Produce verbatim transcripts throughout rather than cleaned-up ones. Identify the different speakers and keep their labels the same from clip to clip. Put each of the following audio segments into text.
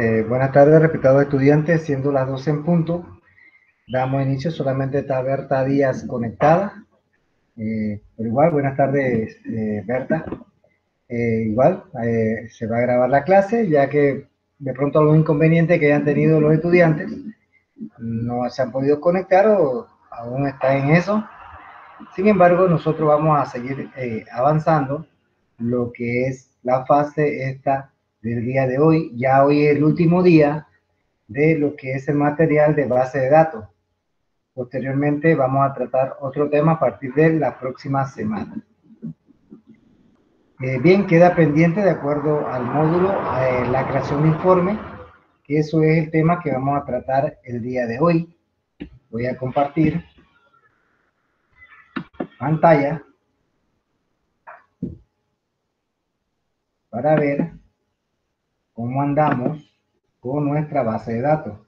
Speaker 1: Eh, buenas tardes, respetados estudiantes, siendo las doce en punto, damos inicio. Solamente está Berta Díaz conectada, eh, pero igual, buenas tardes, eh, Berta. Eh, igual, eh, se va a grabar la clase, ya que de pronto algún inconveniente que hayan tenido los estudiantes no se han podido conectar o aún está en eso. Sin embargo, nosotros vamos a seguir eh, avanzando lo que es la fase esta del día de hoy. Ya hoy es el último día de lo que es el material de base de datos. Posteriormente vamos a tratar otro tema a partir de la próxima semana. Eh, bien, queda pendiente de acuerdo al módulo eh, la creación de informe, que eso es el tema que vamos a tratar el día de hoy. Voy a compartir pantalla para ver cómo andamos con nuestra base de datos.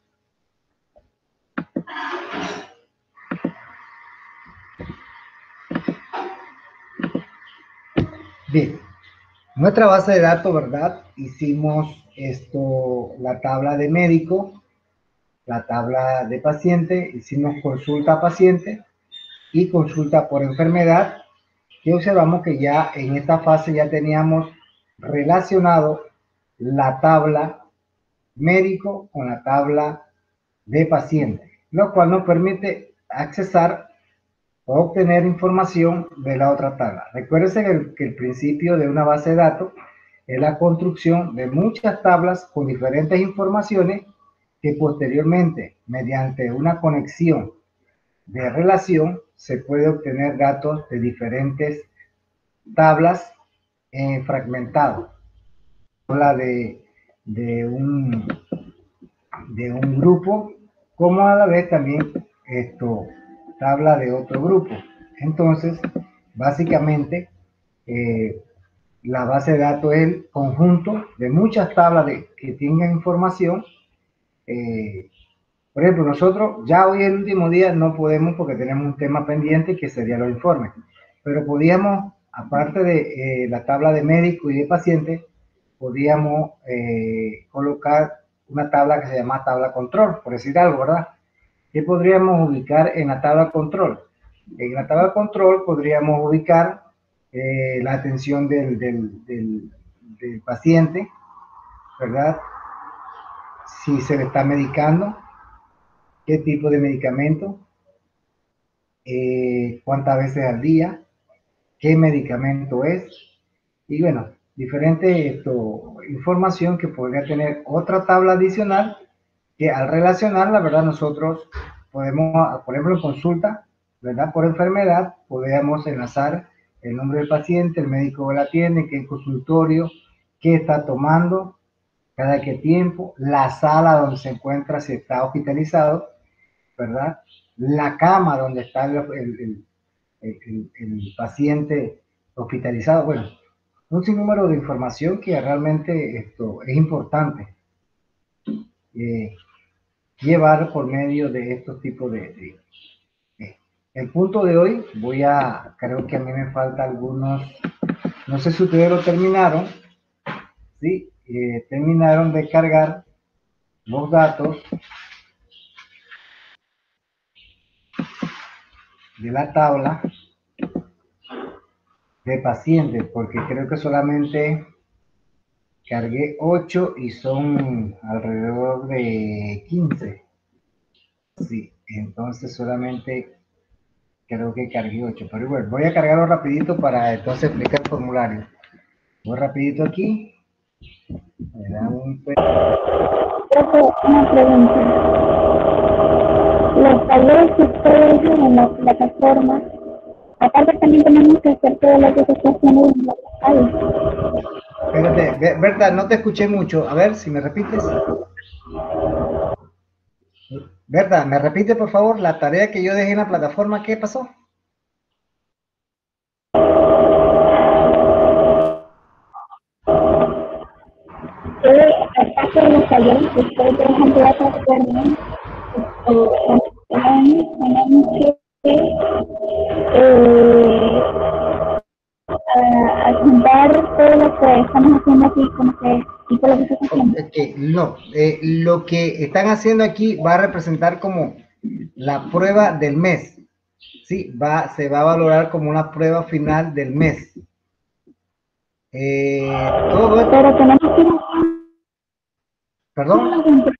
Speaker 1: Bien, nuestra base de datos, ¿verdad? Hicimos esto, la tabla de médico, la tabla de paciente, hicimos consulta paciente y consulta por enfermedad, que observamos que ya en esta fase ya teníamos relacionado la tabla médico con la tabla de paciente, lo cual nos permite accesar o obtener información de la otra tabla. Recuérdense que el, que el principio de una base de datos es la construcción de muchas tablas con diferentes informaciones que posteriormente, mediante una conexión de relación, se puede obtener datos de diferentes tablas eh, fragmentados. Habla de, de, un, de un grupo, como a la vez también esto, tabla de otro grupo. Entonces, básicamente, eh, la base de datos es el conjunto de muchas tablas de, que tengan información. Eh, por ejemplo, nosotros ya hoy el último día no podemos porque tenemos un tema pendiente que sería los informes, pero podíamos, aparte de eh, la tabla de médico y de paciente, podíamos eh, colocar una tabla que se llama tabla control, por decir algo, ¿verdad? ¿Qué podríamos ubicar en la tabla control? En la tabla control podríamos ubicar eh, la atención del, del, del, del paciente, ¿verdad? Si se le está medicando, qué tipo de medicamento, eh, cuántas veces al día, qué medicamento es, y bueno, diferente esto, información que podría tener otra tabla adicional que al relacionarla, ¿verdad? Nosotros podemos, por ejemplo, en consulta, ¿verdad? Por enfermedad, podemos enlazar el nombre del paciente, el médico que la atiende, qué consultorio, qué está tomando, cada qué tiempo, la sala donde se encuentra, si está hospitalizado, ¿verdad? La cama donde está el, el, el, el, el paciente hospitalizado. Bueno, un sinnúmero de información que realmente esto es importante eh, llevar por medio de estos tipos de, de, de... El punto de hoy, voy a, creo que a mí me falta algunos, no sé si ustedes lo terminaron, ¿sí? Eh, terminaron de cargar los datos de la tabla de pacientes, porque creo que solamente cargué ocho y son alrededor de quince. Sí, entonces solamente creo que cargué ocho, pero bueno, voy a cargarlo rapidito para entonces explicar el formulario. Voy rapidito aquí. Me da un...
Speaker 2: Una pregunta. Los talleres que ustedes en la plataforma, aparte también tenemos que hacer todas las asociaciones en la local.
Speaker 1: Espérate, Berta, no te escuché mucho. A ver, si me repites. Berta, ¿me repite por favor la tarea que yo dejé en la plataforma? ¿Qué pasó?
Speaker 2: Eh, aparte de los talleres que ustedes, por ejemplo, la plataforma, tenemos que eh, a, a juntar todo lo que estamos haciendo aquí, como que, y todo lo que estamos haciendo.
Speaker 1: Ok, Eh, no, eh, lo que están haciendo aquí va a representar como la prueba del mes. Sí, va, se va a valorar como una prueba final del mes. Eh, todo esto,
Speaker 2: Pero tenemos que ir
Speaker 1: perdón,
Speaker 2: a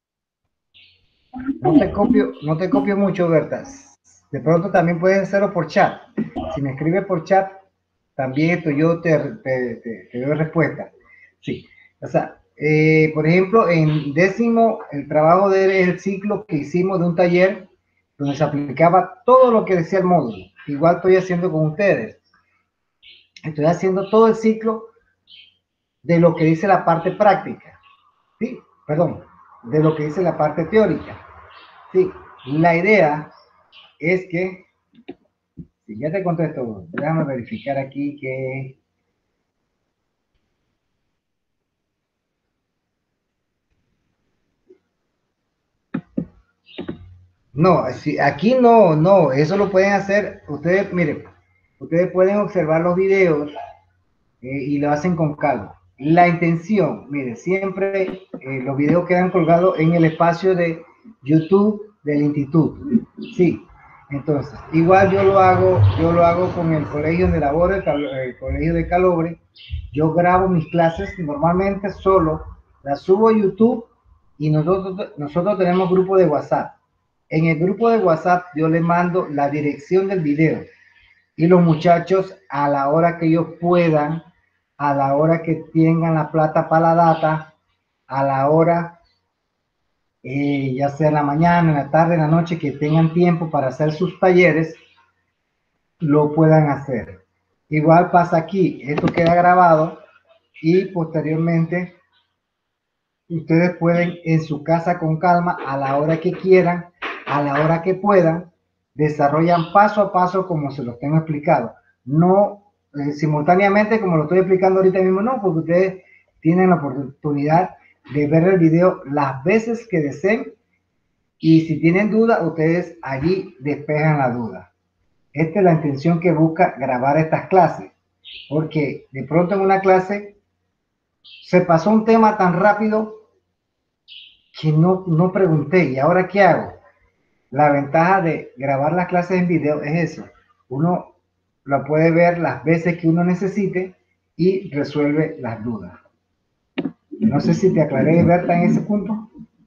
Speaker 1: no te copio, no te copio mucho, Berta. De pronto también puedes hacerlo por chat. Si me escribes por chat, también esto yo te, te, te, te doy respuesta. Sí, o sea, eh, por ejemplo, en décimo, el trabajo del ciclo que hicimos de un taller donde se aplicaba todo lo que decía el módulo. Igual estoy haciendo con ustedes. Estoy haciendo todo el ciclo de lo que dice la parte práctica. Sí, perdón, de lo que dice la parte teórica. Sí, la idea es que, si ya te contesto, déjame verificar aquí que... No, si, aquí no, no, eso lo pueden hacer, ustedes, miren, ustedes pueden observar los videos eh, y lo hacen con calma. La intención, mire, siempre eh, los videos quedan colgados en el espacio de YouTube del instituto. Sí, entonces, igual yo lo hago, yo lo hago con el colegio donde laboro, el, el colegio de Calobre. Yo grabo mis clases normalmente solo, las subo a YouTube y nosotros, nosotros tenemos grupo de WhatsApp. En el grupo de WhatsApp yo le mando la dirección del video y los muchachos a la hora que ellos puedan, a la hora que tengan la plata para la data, a la hora, eh, ya sea en la mañana, en la tarde, en la noche, que tengan tiempo para hacer sus talleres, lo puedan hacer. Igual pasa aquí, esto queda grabado y posteriormente ustedes pueden en su casa con calma, a la hora que quieran, a la hora que puedan, desarrollan paso a paso como se los tengo explicado. No eh, simultáneamente como lo estoy explicando ahorita mismo, no, porque ustedes tienen la oportunidad de ver el video las veces que deseen y si tienen duda, ustedes allí despejan la duda. Esta es la intención que busca grabar estas clases, porque de pronto en una clase se pasó un tema tan rápido que no, no pregunté, ¿y ahora qué hago? La ventaja de grabar las clases en video es eso. Uno lo puede ver las veces que uno necesite y resuelve las dudas. No sé si te aclaré, Berta, en ese punto.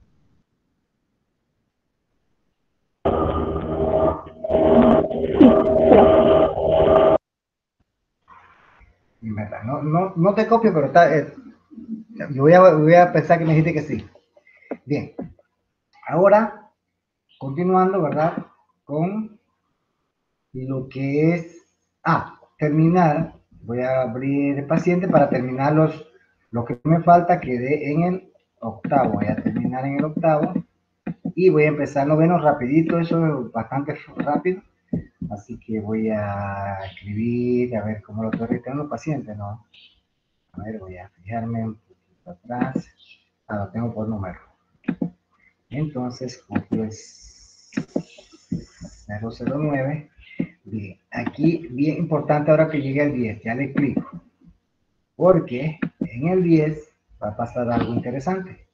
Speaker 1: En verdad, no, no, no te copio, pero está, eh, yo voy a, voy a pensar que me dijiste que sí. Bien, ahora, continuando, ¿verdad? Con lo que es, ah, terminar, voy a abrir el paciente para terminar los, lo que me falta, quedé en el octavo, voy a terminar en el octavo y voy a empezar noveno rapidito, eso es bastante rápido, así que voy a escribir, a ver cómo lo estoy registrando los pacientes, ¿no? A ver, voy a fijarme un poquito atrás, ah, lo tengo por número, entonces copio el cero cero nueve. Bien, aquí bien importante ahora que llegue al diez, ya le explico. Porque en el diez va a pasar algo interesante.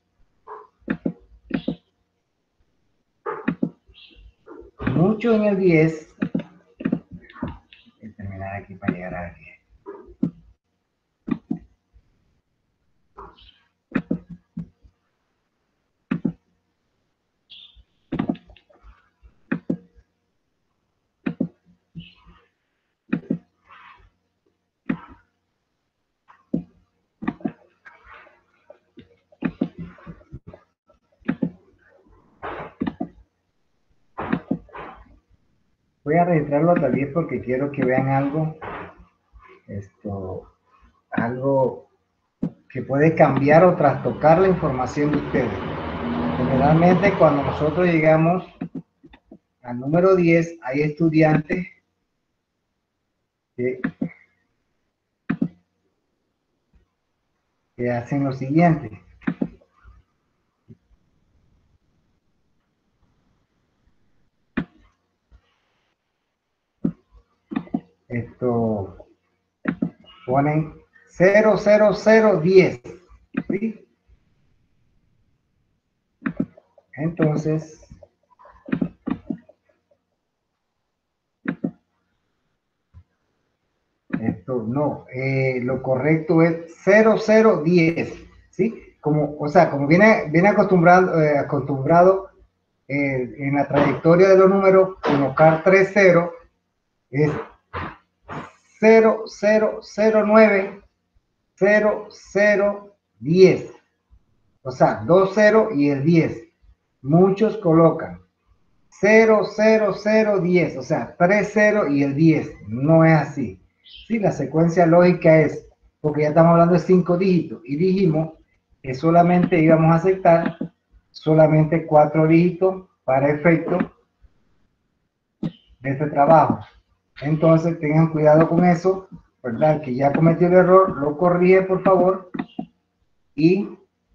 Speaker 1: Mucho en el diez, voy a terminar aquí para llegar al diez. Voy a registrarlo hasta diez porque quiero que vean algo, esto, algo que puede cambiar o trastocar la información de ustedes. Generalmente cuando nosotros llegamos al número diez, hay estudiantes que, que hacen lo siguiente. Esto ponen cero cero cero diez, ¿sí? Entonces, esto no, eh, lo correcto es cero cero diez, ¿sí? Como, o sea, como viene, viene acostumbrado, eh, acostumbrado eh, en la trayectoria de los números, colocar tres ceros, es cero cero cero nueve cero cero diez, o sea, dos ceros y el diez. Muchos colocan cero cero cero diez, o sea, tres ceros y el diez. No es así. Sí, la secuencia lógica es, porque ya estamos hablando de cinco dígitos y dijimos que solamente íbamos a aceptar solamente cuatro dígitos para efecto de este trabajo. Entonces tengan cuidado con eso, ¿verdad? El que ya cometió el error, lo corrige por favor y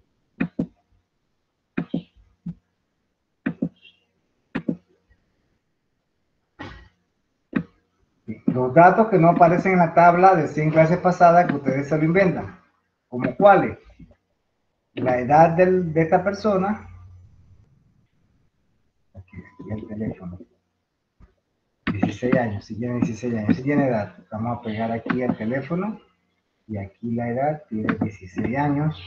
Speaker 1: los datos que no aparecen en la tabla de cien clases pasadas que ustedes se lo inventan, como cuáles: la edad del, de esta persona, aquí, aquí el teléfono, dieciséis años, si tiene dieciséis años, si tiene edad, vamos a pegar aquí el teléfono y aquí la edad, tiene dieciséis años,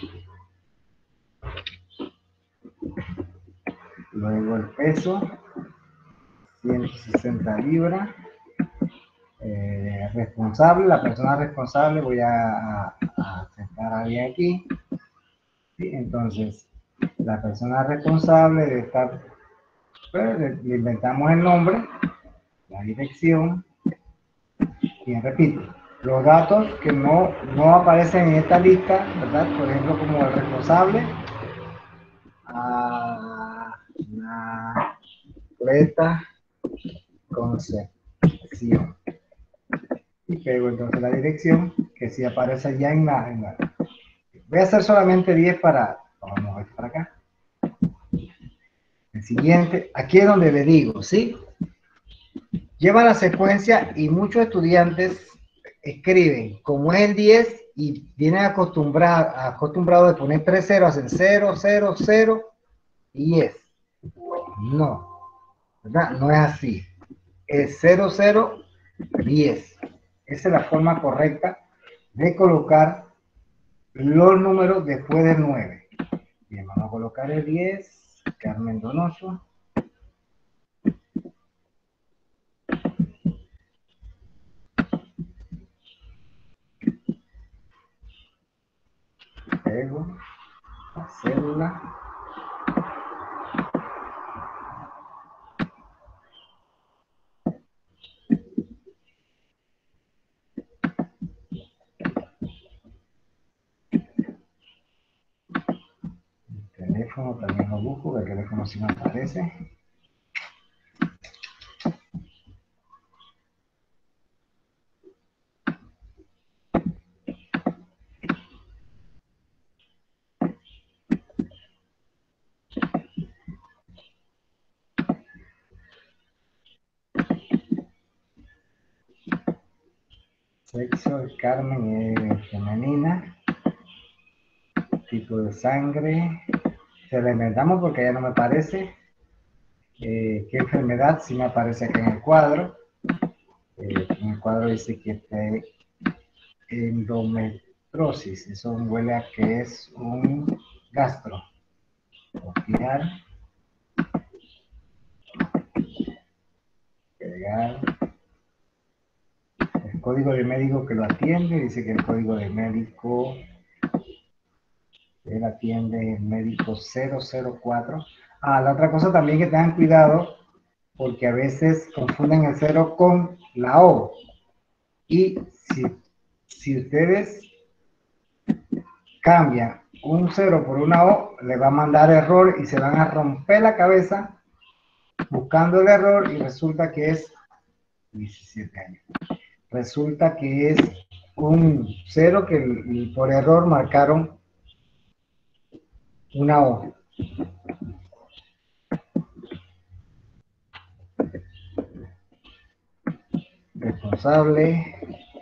Speaker 1: luego el peso, ciento sesenta libras, eh, responsable, la persona responsable, voy a, a sentar a alguien aquí, ¿sí? Entonces, la persona responsable debe estar, pues, le, le inventamos el nombre, la dirección, y repito, los datos que no, no aparecen en esta lista, ¿verdad? Por ejemplo, como el responsable, a la atleta Concepción. Y pego entonces la dirección que sí aparece ya en la, en la... Voy a hacer solamente diez para... Vamos a ver para acá. El siguiente, aquí es donde le digo, ¿sí? Lleva la secuencia y muchos estudiantes escriben, como es el diez y vienen acostumbrados acostumbrado de poner tres ceros, hacen cero, cero, cero y diez. No, ¿verdad? No es así. Es cero, cero, diez. Esa es la forma correcta de colocar los números después del nueve. Bien, vamos a colocar el diez, Carmen Donoso. Pego la cédula. El teléfono también lo busco, el teléfono sí me aparece. Sexo de Carmen es femenina. Tipo de sangre. Se la inventamos porque ya no me parece. Eh, ¿Qué enfermedad? Sí me aparece acá en el cuadro. Eh, en el cuadro dice que es endometriosis. Eso huele a que es un gastro. Copiar. Pegar. El código de médico que lo atiende. Dice que el código de médico él atiende el médico cero cero cuatro. Ah, la otra cosa también que tengan cuidado, porque a veces confunden el cero con la O. Y si, si ustedes cambian un cero por una O, le va a mandar error y se van a romper la cabeza buscando el error y resulta que es diecisiete años. Resulta que es un cero que por error marcaron una O. Responsable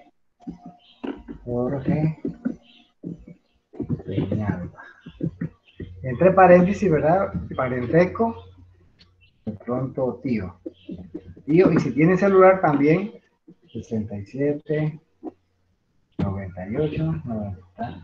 Speaker 1: Jorge Peñalba. Entre paréntesis, ¿verdad? parentesco, de pronto tío. Tío, y si tiene celular también, sesenta y siete, noventa y ocho, noventa.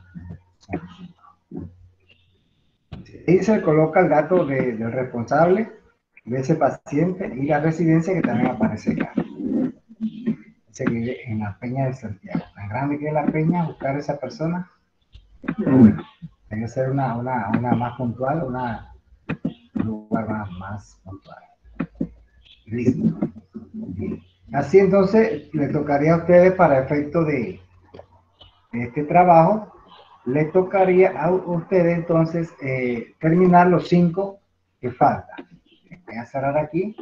Speaker 1: Y se coloca el dato de, del responsable de ese paciente y la residencia que también aparece acá. Se vive en la Peña de Santiago. Tan grande que es la Peña, buscar a esa persona. Bueno, hay que ser una, una, una más puntual, una, un lugar más, más puntual. Listo. Así entonces le tocaría a ustedes para efecto de, de este trabajo, le tocaría a ustedes entonces eh, terminar los cinco que faltan. Voy a cerrar aquí.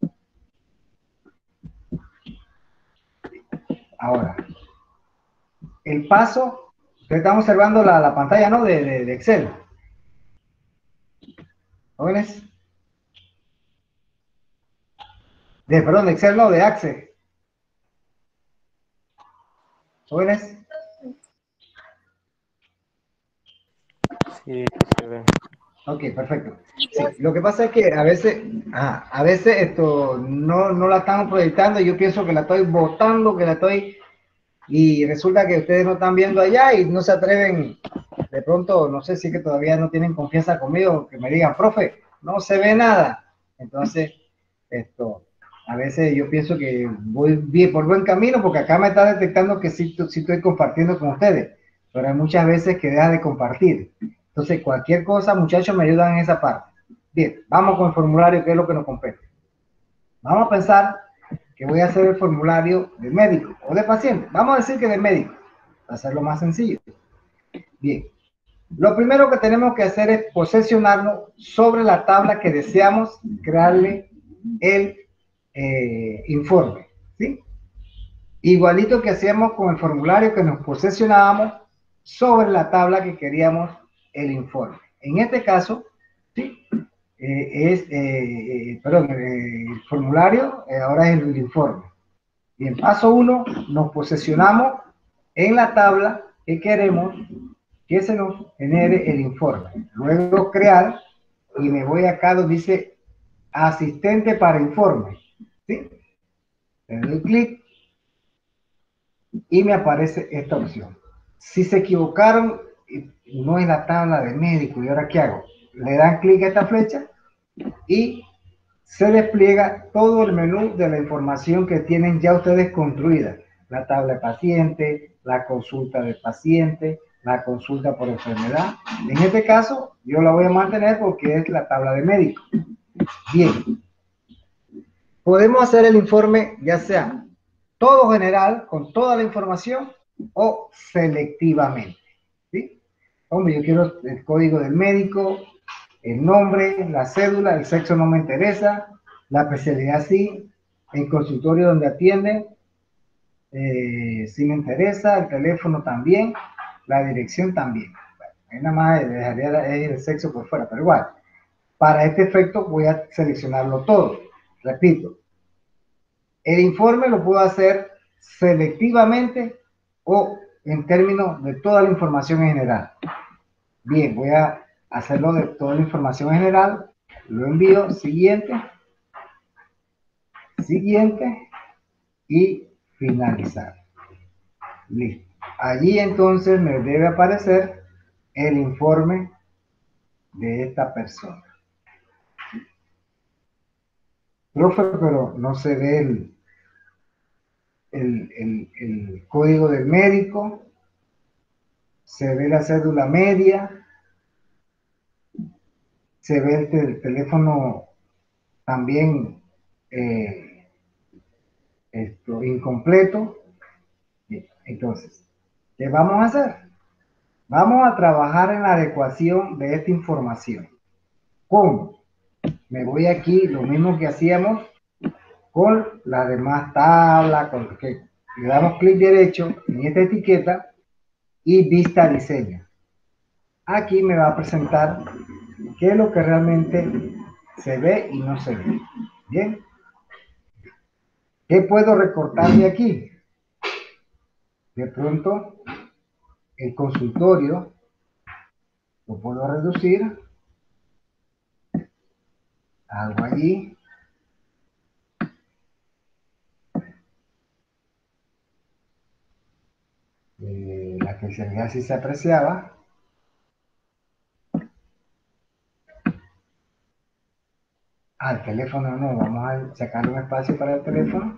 Speaker 1: Ahora, el paso, ustedes están observando la, la pantalla, ¿no? De, de, de Excel. ¿Jóvenes? De, perdón, de Excel, no, de Access. ¿Jóvenes?
Speaker 3: Sí, se ve.
Speaker 1: Ok, perfecto. Sí, lo que pasa es que a veces, ah, a veces esto no, no la estamos proyectando, yo pienso que la estoy botando, que la estoy, y resulta que ustedes no están viendo allá y no se atreven, de pronto, no sé si es que todavía no tienen confianza conmigo, que me digan, profe, no se ve nada. Entonces, esto, a veces yo pienso que voy bien, por buen camino, porque acá me está detectando que sí, sí estoy compartiendo con ustedes, pero hay muchas veces que deja de compartir. Entonces, cualquier cosa, muchachos, me ayudan en esa parte. Bien, vamos con el formulario, que es lo que nos compete. Vamos a pensar que voy a hacer el formulario de médico o de paciente. Vamos a decir que de médico, para hacerlo más sencillo. Bien, lo primero que tenemos que hacer es posesionarnos sobre la tabla que deseamos crearle el eh, informe, ¿sí? Igualito que hacíamos con el formulario que nos posesionábamos sobre la tabla que queríamos el informe. En este caso, ¿sí? Eh, es, eh, eh, perdón, eh, el formulario eh, ahora es el, el informe. Y en paso uno nos posesionamos en la tabla que queremos que se nos genere el informe. Luego crear, y me voy acá donde dice asistente para informe, ¿sí? Le doy clic y me aparece esta opción. Si se equivocaron, no es la tabla de médico, ¿y ahora qué hago? Le dan clic a esta flecha y se despliega todo el menú de la información que tienen ya ustedes construida. La tabla de paciente, la consulta de paciente, la consulta por enfermedad. En este caso, yo la voy a mantener porque es la tabla de médico. Bien. Podemos hacer el informe ya sea todo general, con toda la información, o selectivamente, ¿sí? Hombre, yo quiero el código del médico, el nombre, la cédula, el sexo no me interesa, la especialidad sí, el consultorio donde atiende, eh, sí me interesa, el teléfono también, la dirección también. Bueno, ahí nada más dejaría el sexo por fuera, pero igual, para este efecto voy a seleccionarlo todo. Repito, el informe lo puedo hacer selectivamente o en términos de toda la información en general. Bien, voy a hacerlo de toda la información en general, lo envío, siguiente, siguiente y finalizar. Listo. Allí entonces me debe aparecer el informe de esta persona. Profe, pero no se ve el, el, el, el código del médico, se ve la cédula media, se ve el, el teléfono también eh, esto, incompleto. Bien, entonces, ¿qué vamos a hacer? Vamos a trabajar en la adecuación de esta información. ¿Cómo? Me voy aquí, lo mismo que hacíamos con la demás tabla, con que le damos clic derecho en esta etiqueta y vista diseño. Aquí me va a presentar qué es lo que realmente se ve y no se ve. Bien. ¿Qué puedo recortar de aquí? De pronto, el consultorio lo puedo reducir Hago allí. Eh, la especialidad sí se apreciaba. Ah, el teléfono no, vamos a sacar un espacio para el teléfono.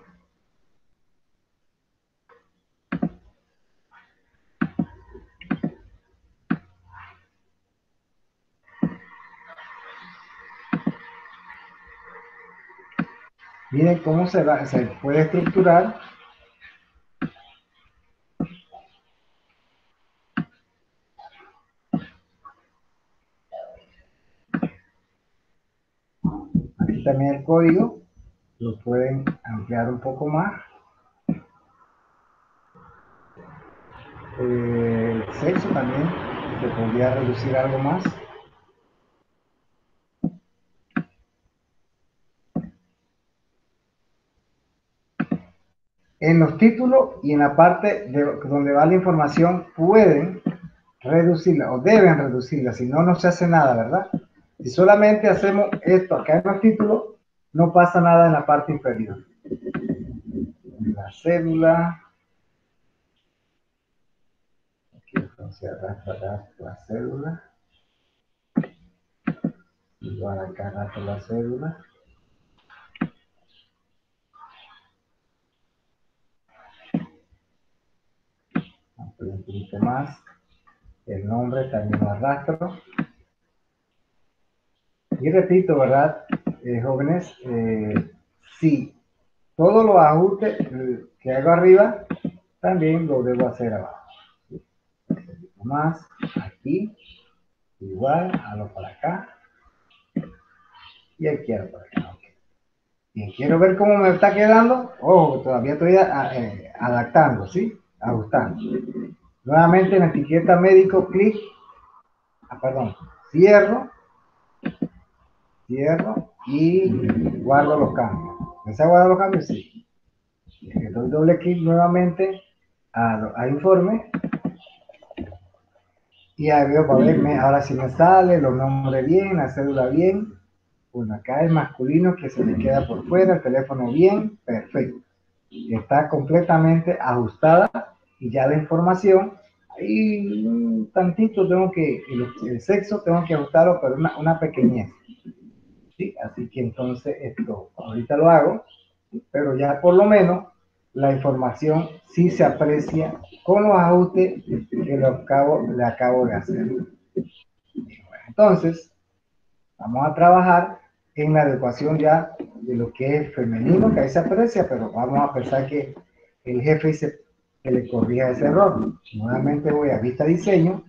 Speaker 1: Miren cómo se, va, se puede estructurar. Aquí también el código, lo pueden ampliar un poco más. Eh, el sexo también, se podría reducir algo más. En los títulos y en la parte de donde va la información pueden reducirla o deben reducirla, si no, no se hace nada, ¿verdad? Si solamente hacemos esto acá en los títulos, no pasa nada en la parte inferior. La cédula. Aquí entonces arrastra la cédula. Igual acá arrastra la cédula. Amplio un poquito más. El nombre también lo arrastro. Y repito, ¿verdad? Eh, jóvenes, eh, sí, todos los ajustes eh, que hago arriba, también lo debo hacer abajo. Un poquito más, aquí, igual, hago para acá, y aquí hago para acá. Okay. Bien, quiero ver cómo me está quedando. Ojo, todavía estoy a, a, eh, adaptando, ¿sí? Ajustando. Nuevamente en la etiqueta médico, clic, ah, perdón, cierro, cierro y guardo los cambios. ¿Desea guardar los cambios? Sí. Le doy doble clic nuevamente a, a informe y ahí veo para verme, ahora sí me sale los nombres bien, la cédula bien. Bueno, acá el masculino que se me queda por fuera, el teléfono bien, perfecto. Está completamente ajustada y ya la información, ahí un tantito tengo que, el, el sexo tengo que ajustarlo, pero una, una pequeñez. ¿Sí? Así que entonces esto, ahorita lo hago, pero ya por lo menos la información sí se aprecia con los ajustes que lo acabo, le acabo de hacer. Bueno, entonces, vamos a trabajar en la adecuación ya de lo que es femenino, que ahí se aprecia, pero vamos a pensar que el jefe dice que le corrija ese error. Nuevamente voy a vista diseño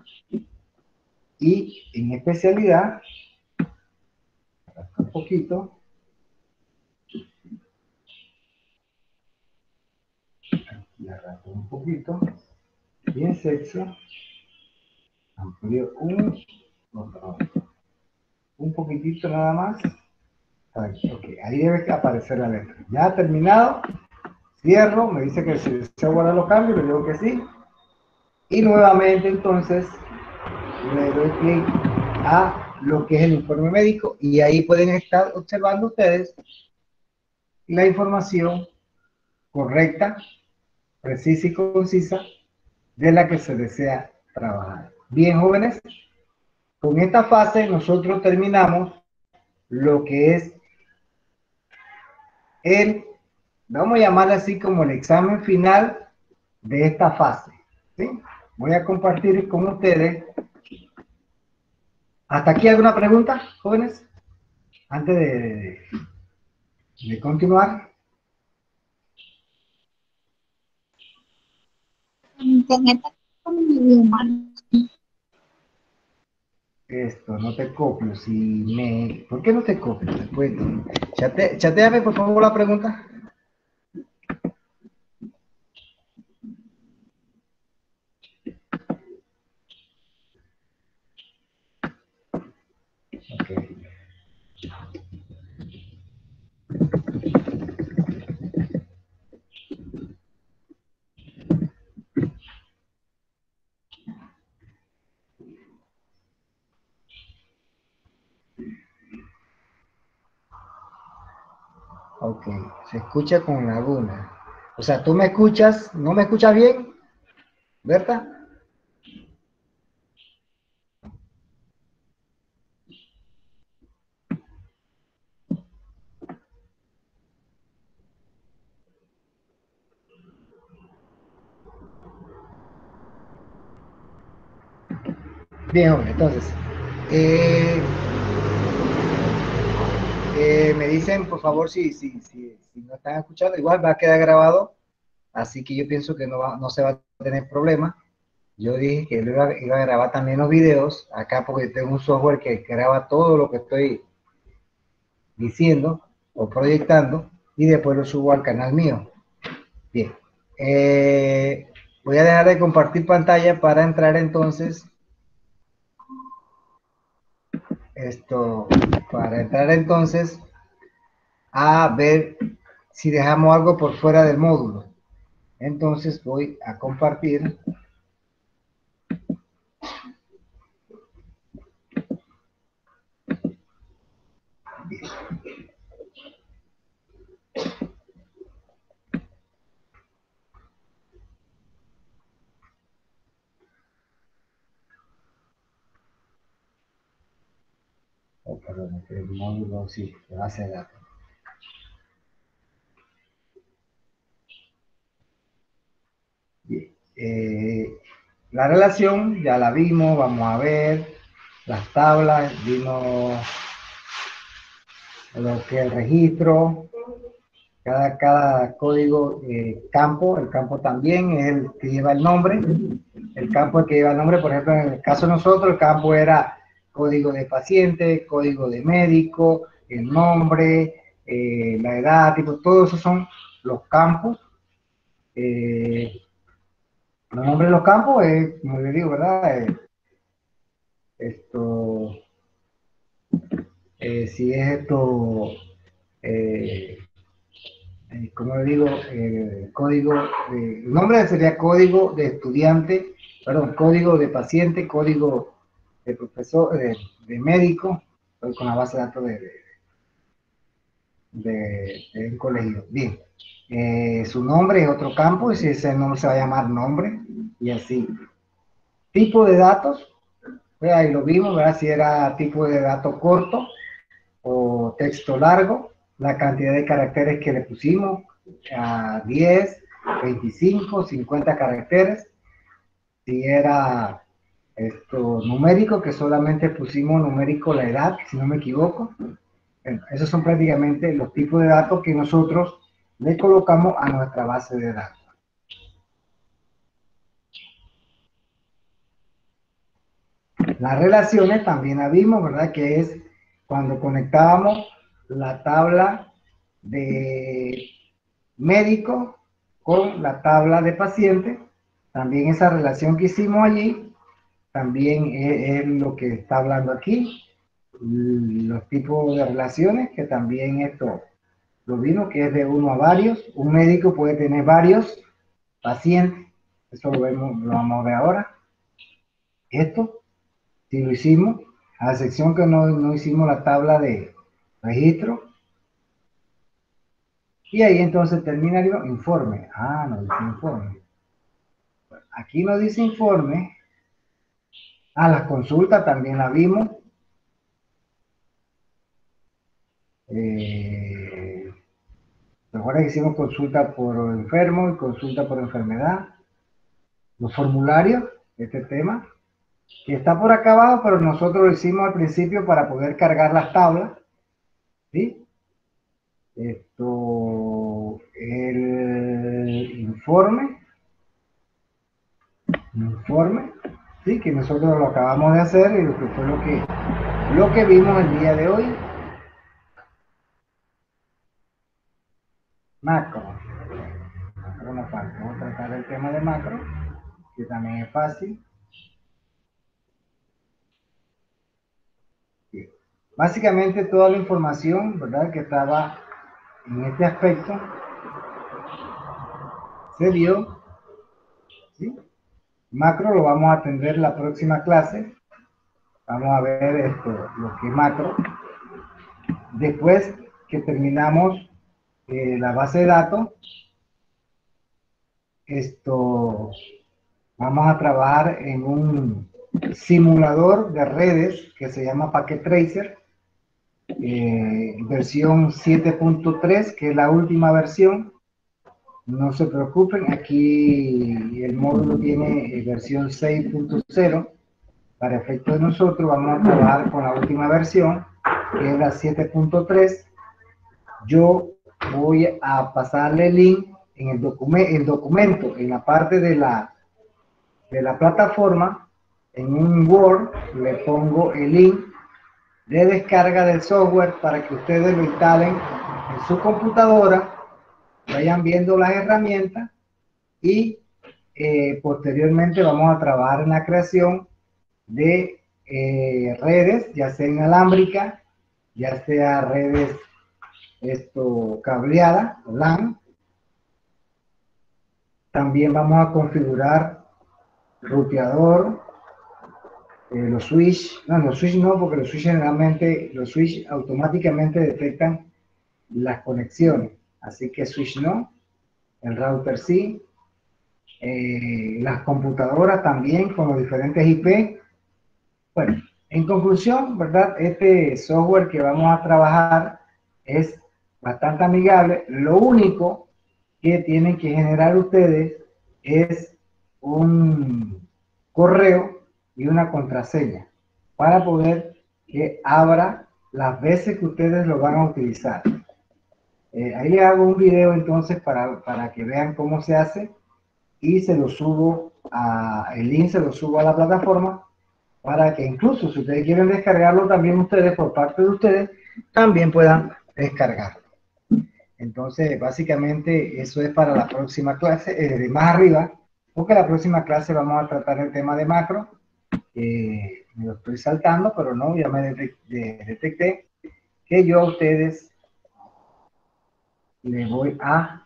Speaker 1: y en especialidad, un poquito, y arrastro un poquito, y en sexo, amplío un, un poquitito nada más. Ok, ahí debe aparecer la letra. Ya ha terminado, cierro, me dice que si deseo guardar los cambios, le digo que sí. Y nuevamente entonces le doy clic a lo que es el informe médico y ahí pueden estar observando ustedes la información correcta, precisa y concisa de la que se desea trabajar. Bien, jóvenes, con esta fase nosotros terminamos lo que es el, vamos a llamarle así como el examen final de esta fase. ¿Sí? Voy a compartir con ustedes. ¿Hasta aquí alguna pregunta, jóvenes? Antes de, de continuar.
Speaker 2: Con esta como mi idioma.
Speaker 1: Esto, no te copio. Si me... ¿Por qué no te copio? Después, chate, chateame por favor la pregunta. Okay. Ok, se escucha con laguna. O sea, ¿tú me escuchas? ¿No me escuchas bien, Berta? Bien, hombre, entonces, eh, eh, me dicen, por favor, si, si, si, si no están escuchando, igual va a quedar grabado, así que yo pienso que no, va, no se va a tener problema. Yo dije que lo iba, iba a grabar también los videos acá porque tengo un software que graba todo lo que estoy diciendo o proyectando y después lo subo al canal mío. Bien, eh, voy a dejar de compartir pantalla para entrar entonces esto, para entrar entonces a ver si dejamos algo por fuera del módulo. Entonces voy a compartir. Bien. Oh, perdón, el módulo sí, base de datos. Bien. Eh, la relación ya la vimos, vamos a ver las tablas, vimos lo que es el registro, cada, cada código eh, campo, el campo también es el que lleva el nombre, el campo que lleva el nombre, por ejemplo, en el caso de nosotros, el campo era código de paciente, código de médico, el nombre, eh, la edad, tipo, todos esos son los campos. Eh, los nombres de los campos es, como les digo, ¿verdad? Eh, esto, eh, si es esto, eh, eh, como le digo, eh, código, de, el nombre sería código de estudiante, perdón, código de paciente, código de profesor, de, de médico, con la base de datos de, de, de, de un colegio. Bien, eh, su nombre es otro campo, y si ese nombre se va a llamar nombre, y así. Tipo de datos, pues ahí lo vimos, ¿verdad? Si era tipo de dato corto o texto largo, la cantidad de caracteres que le pusimos, a diez, veinticinco, cincuenta caracteres. Si era esto numérico, que solamente pusimos numérico la edad, si no me equivoco. Bueno, esos son prácticamente los tipos de datos que nosotros le colocamos a nuestra base de datos. Las relaciones también la vimos, ¿verdad? Que es cuando conectábamos la tabla de médico con la tabla de paciente. También esa relación que hicimos allí, también es, es lo que está hablando aquí. Los tipos de relaciones, que también esto lo vimos, que es de uno a varios. Un médico puede tener varios pacientes. Eso lo, vemos, lo vamos a ver ahora. Esto, si lo hicimos, a la sección que no, no hicimos la tabla de registro. Y ahí entonces terminaría informe. Ah, no dice informe. Aquí no dice informe. Ah, las consultas también la vimos. Eh, Recuerda que hicimos consulta por enfermo y consulta por enfermedad. Los formularios, este tema, que está por acá abajo, pero nosotros lo hicimos al principio para poder cargar las tablas. ¿Sí? Esto, el informe. Informe. Sí, que nosotros lo acabamos de hacer y lo que fue lo que, lo que vimos el día de hoy. Macro. Macro no falta. Vamos a tratar el tema de macro, que también es fácil. Bien. Básicamente toda la información, ¿verdad?, que estaba en este aspecto se dio. ¿Sí? Macro lo vamos a atender la próxima clase. Vamos a ver esto, lo que es macro. Después que terminamos eh, la base de datos, esto, vamos a trabajar en un simulador de redes que se llama Packet Tracer, eh, versión siete punto tres, que es la última versión. No se preocupen, aquí el módulo tiene eh, versión seis punto cero. Para efecto de nosotros vamos a trabajar con la última versión, que es la siete punto tres. Yo voy a pasarle el link en el, document el documento, en la parte de la, de la plataforma, en un Word, le pongo el link de descarga del software para que ustedes lo instalen en su computadora, vayan viendo las herramientas y eh, posteriormente vamos a trabajar en la creación de eh, redes, ya sea inalámbrica, ya sea redes esto cableada, LAN. También vamos a configurar ruteador, eh, los switch, no, los switch no, porque los switch generalmente, los switch automáticamente detectan las conexiones, así que switch no, el router sí, eh, las computadoras también con los diferentes I P. Bueno, en conclusión, ¿verdad? Este software que vamos a trabajar es bastante amigable. Lo único que tienen que generar ustedes es un correo y una contraseña para poder que abra las veces que ustedes lo van a utilizar. Eh, ahí les hago un video entonces para, para que vean cómo se hace y se lo subo a, el link se lo subo a la plataforma para que incluso si ustedes quieren descargarlo también ustedes, por parte de ustedes, también puedan descargarlo. Entonces, básicamente, eso es para la próxima clase, eh, de más arriba, porque la próxima clase vamos a tratar el tema de macro. Eh, me lo estoy saltando, pero no, ya me detecté, detecté que yo a ustedes les voy a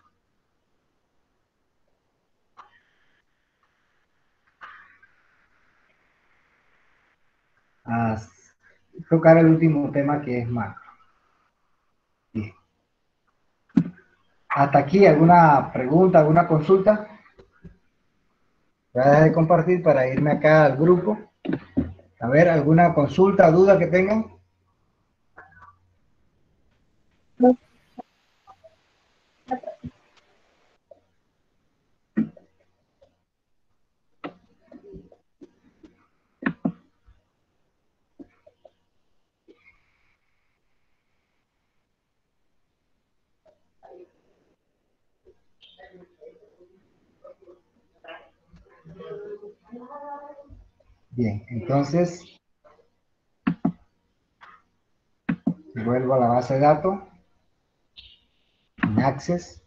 Speaker 1: a tocar el último tema, que es macro. Bien. Hasta aquí, ¿alguna pregunta, alguna consulta? Voy a dejar de compartir para irme acá al grupo. A ver, ¿alguna consulta, duda que tengan? Bien, entonces vuelvo a la base de datos, en Access.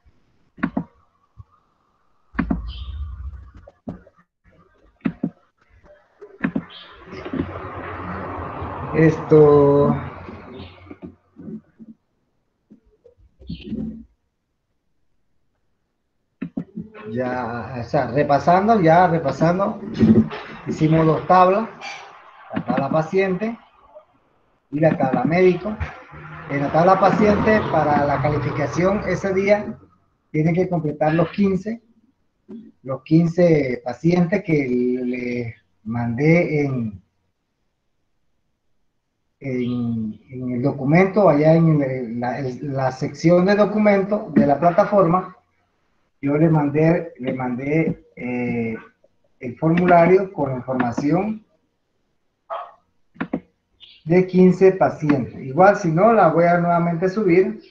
Speaker 1: Esto ya, o sea, repasando, ya repasando, hicimos dos tablas, la tabla paciente y la tabla médico. En la tabla paciente, para la calificación ese día, tienen que completar los quince, los quince pacientes que les mandé en, en, en el documento, allá en la, en la sección de documentos de la plataforma. Yo le mandé, le mandé eh, el formulario con información de quince pacientes. Igual, si no, la voy a nuevamente subir.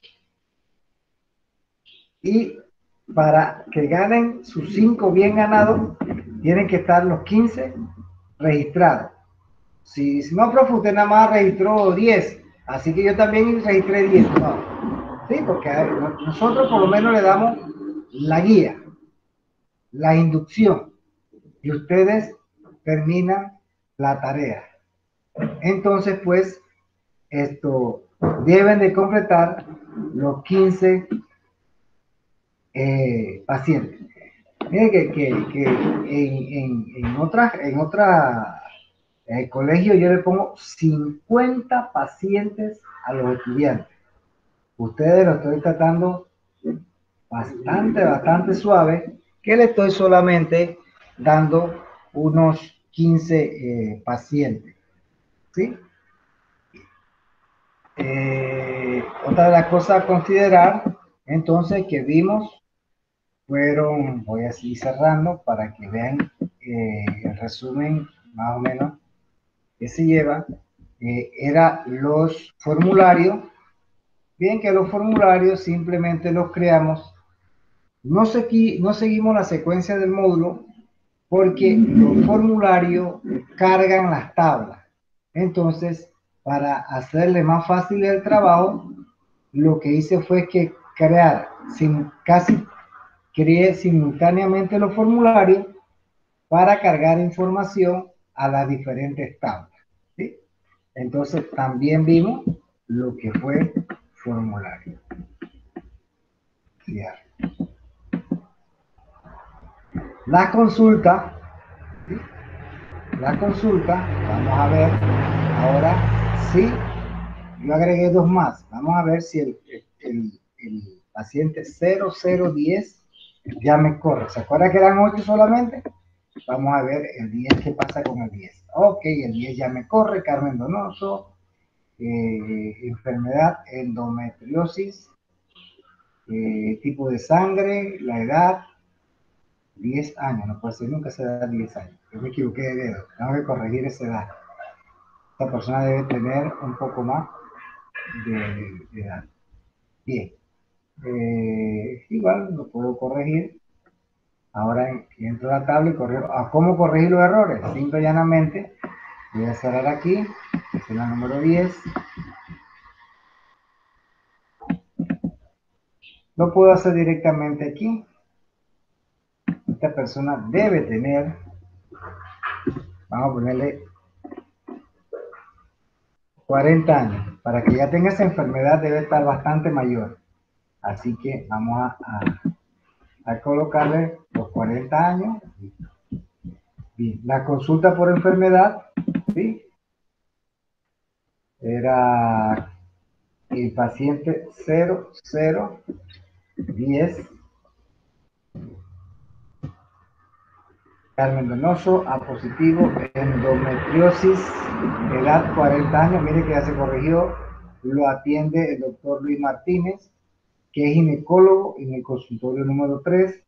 Speaker 1: Y para que ganen sus cinco bien ganados, tienen que estar los quince registrados. Si, si no, profe, usted nada más registró diez, así que yo también registré diez. No. Sí, porque nosotros por lo menos le damos la guía, la inducción, y ustedes terminan la tarea. Entonces, pues, esto deben de completar los quince eh, pacientes. Miren que, que, que en, en, en otras en otra, eh, colegio yo le pongo cincuenta pacientes a los estudiantes, Ustedes lo estoy tratando bastante, bastante suave, que le estoy solamente dando unos quince eh, pacientes, ¿sí? Eh, otra de las cosas a considerar, entonces, que vimos fueron, voy a seguir cerrando para que vean eh, el resumen más o menos que se lleva, eh, era los formularios. Bien, que los formularios simplemente los creamos, no, segui, no seguimos la secuencia del módulo porque los formularios cargan las tablas. Entonces, para hacerle más fácil el trabajo, lo que hice fue que crear, sin, casi creé simultáneamente los formularios para cargar información a las diferentes tablas, ¿sí? Entonces, también vimos lo que fue formulario. ¿Sí? La consulta, ¿sí? La consulta, vamos a ver ahora si yo agregué dos más. Vamos a ver si el, el, el paciente cero cero diez ya me corre. ¿Se acuerda que eran ocho solamente? Vamos a ver el diez, qué pasa con el diez. Ok, el diez ya me corre, Carmen Donoso, eh, enfermedad, endometriosis, eh, tipo de sangre, la edad, diez años, no puede ser, nunca se da diez años. Yo me equivoqué de dedo, tengo que corregir esa edad. Esta persona debe tener un poco más de, de, de edad. Bien, eh, igual lo puedo corregir. Ahora entro a la tabla y corrijo. ¿A cómo corregir los errores? Simple y llanamente, voy a cerrar aquí, es la número diez. Lo puedo hacer directamente aquí. Esta persona debe tener, vamos a ponerle cuarenta años. Para que ya tenga esa enfermedad debe estar bastante mayor. Así que vamos a, a, a colocarle los cuarenta años. Bien, la consulta por enfermedad, ¿sí? Era el paciente cero cero diez. Carmen Donoso, A positivo, endometriosis, edad cuarenta años. Mire que ya se corrigió. Lo atiende el doctor Luis Martínez, que es ginecólogo en el consultorio número tres.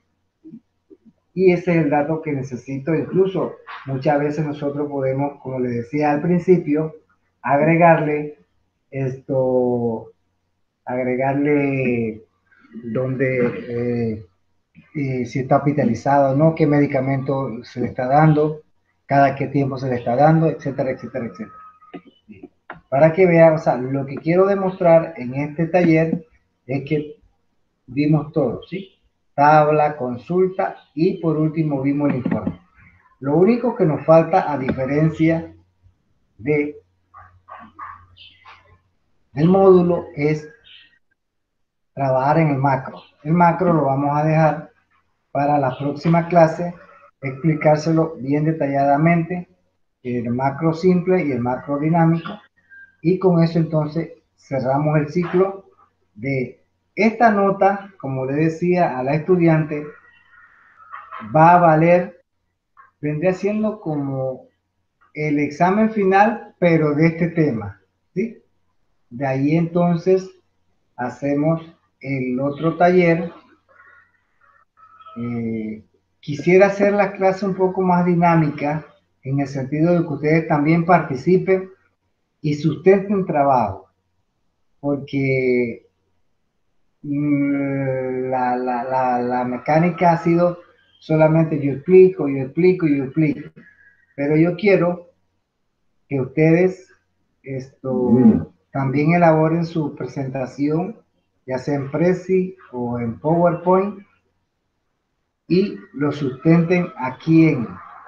Speaker 1: Y ese es el dato que necesito. Incluso muchas veces nosotros podemos, como les decía al principio, agregarle esto, agregarle donde eh, eh, si está hospitalizado o no, qué medicamento se le está dando, cada qué tiempo se le está dando, etcétera, etcétera, etcétera. Para que vean, o sea, lo que quiero demostrar en este taller es que vimos todo, ¿sí? Tabla, consulta y por último vimos el informe. Lo único que nos falta, a diferencia de, del módulo, es trabajar en el macro. El macro lo vamos a dejar para la próxima clase, explicárselo bien detalladamente, el macro simple y el macro dinámico, y con eso entonces cerramos el ciclo de esta nota. Como le decía a la estudiante, va a valer, vendría siendo como el examen final, pero de este tema, ¿sí? De ahí entonces hacemos el otro taller. Eh, quisiera hacer la clase un poco más dinámica, en el sentido de que ustedes también participen y sustenten trabajo, porque mm, la, la, la, la mecánica ha sido solamente yo explico, yo explico, yo explico, pero yo quiero que ustedes esto, mm. también elaboren su presentación, ya sea en Prezi o en PowerPoint, y lo sustenten aquí en,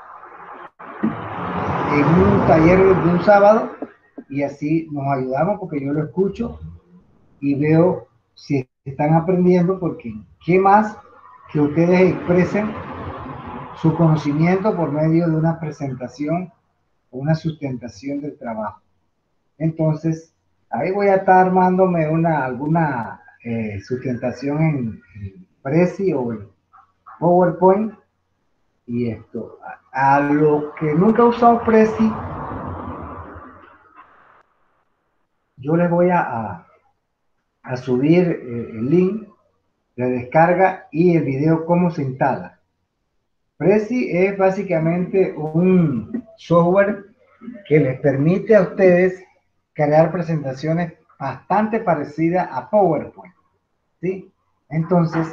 Speaker 1: en un taller de un sábado, y así nos ayudamos, porque yo lo escucho y veo si están aprendiendo, porque qué más que ustedes expresen su conocimiento por medio de una presentación o una sustentación del trabajo. Entonces, Ahí voy a estar armándome una, alguna eh, sustentación en, en Prezi o en PowerPoint. Y esto, a, a lo que nunca he usado Prezi, yo les voy a, a, a subir eh, el link de descarga y el video cómo se instala. Prezi es básicamente un software que les permite a ustedes crear presentaciones bastante parecidas a PowerPoint, ¿sí? Entonces,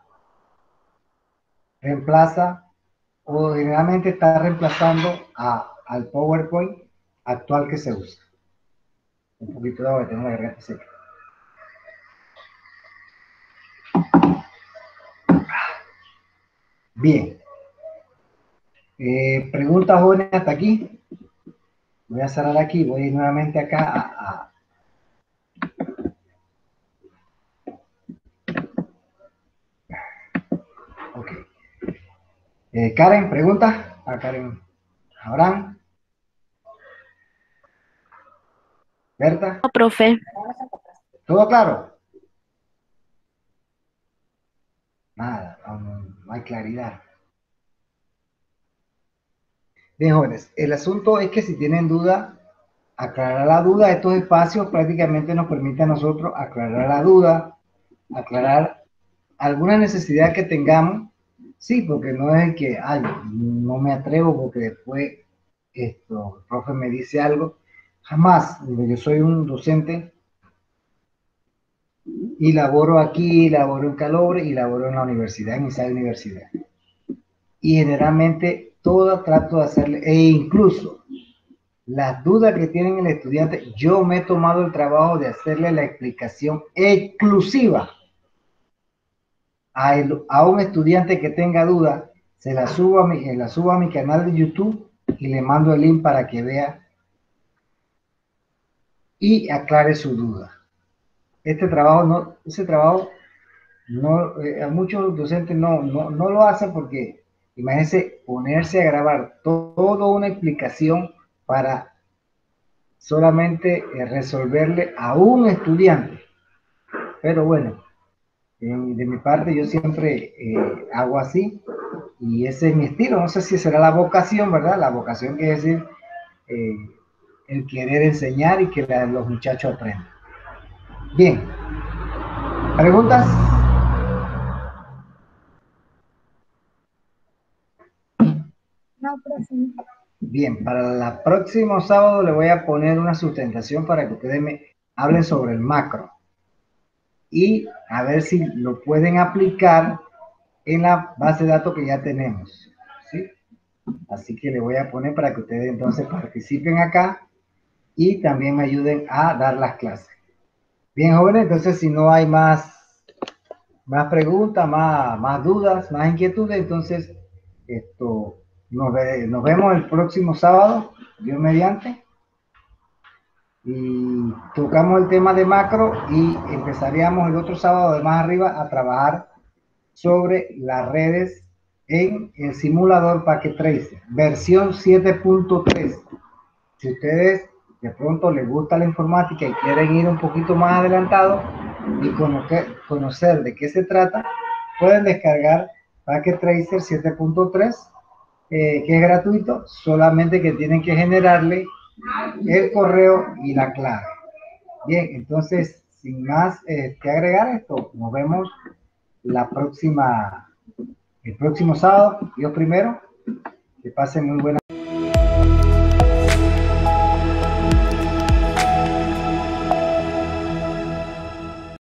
Speaker 1: reemplaza o generalmente está reemplazando a, al PowerPoint actual que se usa. Un poquito de agua, tengo la garganta seca. Bien. Eh, preguntas jóvenes hasta aquí. Voy a cerrar aquí, voy nuevamente acá a, a ok. Eh, Karen, pregunta. A Karen. Abraham. Berta.
Speaker 3: No, profe.
Speaker 1: ¿Todo claro? Nada, no, no hay claridad. Bien, jóvenes, el asunto es que si tienen duda, aclarar la duda. Estos espacios prácticamente nos permiten a nosotros aclarar la duda, aclarar alguna necesidad que tengamos. Sí, porque no es que, ay, no me atrevo porque después esto, el profe me dice algo. Jamás. Yo soy un docente y laboro aquí, laboro en Calobre y laboro en la universidad, en esa universidad. Y generalmente todo trato de hacerle, e incluso las dudas que tienen el estudiante, yo me he tomado el trabajo de hacerle la explicación exclusiva a, el, a un estudiante que tenga duda, se la subo, a mi, la subo a mi canal de YouTube y le mando el link para que vea y aclare su duda. Este trabajo, no, ese trabajo, no, eh, a muchos docentes no, no, no lo hacen porque, imagínense, ponerse a grabar toda una explicación para solamente eh, resolverle a un estudiante. Pero bueno, eh, de mi parte yo siempre eh, hago así y ese es mi estilo. No sé si será la vocación, ¿verdad? La vocación quiere decir eh, el querer enseñar y que la, los muchachos aprendan. Bien, ¿preguntas?
Speaker 2: No, profe.
Speaker 1: Bien, para el próximo sábado le voy a poner una sustentación para que ustedes me hablen sobre el macro y a ver si lo pueden aplicar en la base de datos que ya tenemos, ¿sí? Así que le voy a poner para que ustedes entonces participen acá y también me ayuden a dar las clases. Bien, jóvenes, entonces si no hay más, más preguntas, más, más dudas, más inquietudes, entonces esto, nos, ve, nos vemos el próximo sábado, Dios mediante, y tocamos el tema de macro y empezaríamos el otro sábado de más arriba a trabajar sobre las redes en el simulador Packet Tracer, versión siete punto tres. Si ustedes de pronto les gusta la informática y quieren ir un poquito más adelantado y conocer, conocer de qué se trata, pueden descargar Packet Tracer siete punto tres, eh, que es gratuito, solamente que tienen que generarle el correo y la clave. Bien, entonces, sin más eh, que agregar esto, nos vemos la próxima, el próximo sábado. Dios primero, que pasen muy buena